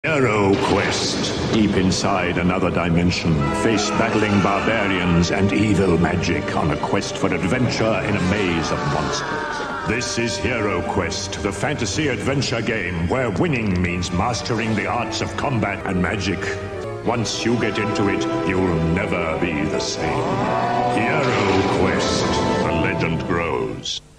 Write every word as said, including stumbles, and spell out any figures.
HeroQuest. Deep inside another dimension, face battling barbarians and evil magic on a quest for adventure in a maze of monsters. This is HeroQuest, the fantasy adventure game where winning means mastering the arts of combat and magic. Once you get into it, you'll never be the same. HeroQuest. The legend grows.